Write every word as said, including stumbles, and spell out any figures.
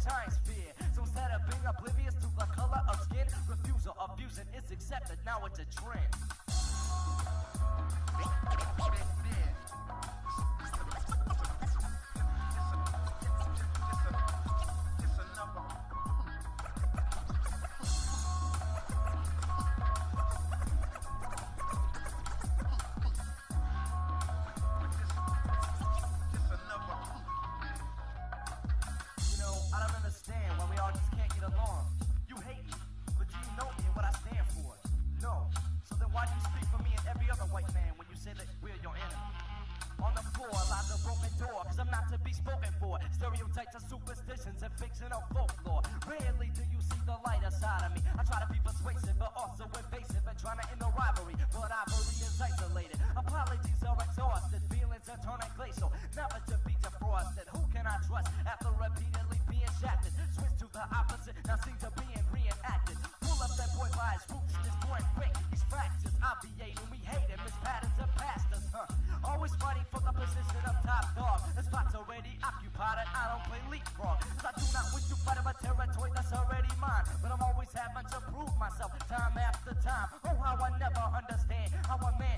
science fear. So instead of being oblivious to the color of skin, refusal of fusing is accepted, now it's a trend. Stereotypes of superstitions and fictional folklore. Rarely do you see the lighter side of me. I try to be persuasive but also invasive and trying to end the rivalry, but rivalry is isolated. Apologies are exhausted, feelings are turning glacial, never to be defrosted. Who can I trust after repeatedly being shafted? Switch to the opposite, now seem to being reenacted. Pull up that boy by his roots, this boy quick, these fractures obviating. We hate him, his patterns are pastors, huh? Always fighting for the position of top dog. The spot's already occupied and I don't play leapfrog. Cause I do not wish to fight over territory that's already mine, but I'm always having to prove myself time after time. Oh, how I never understand how a man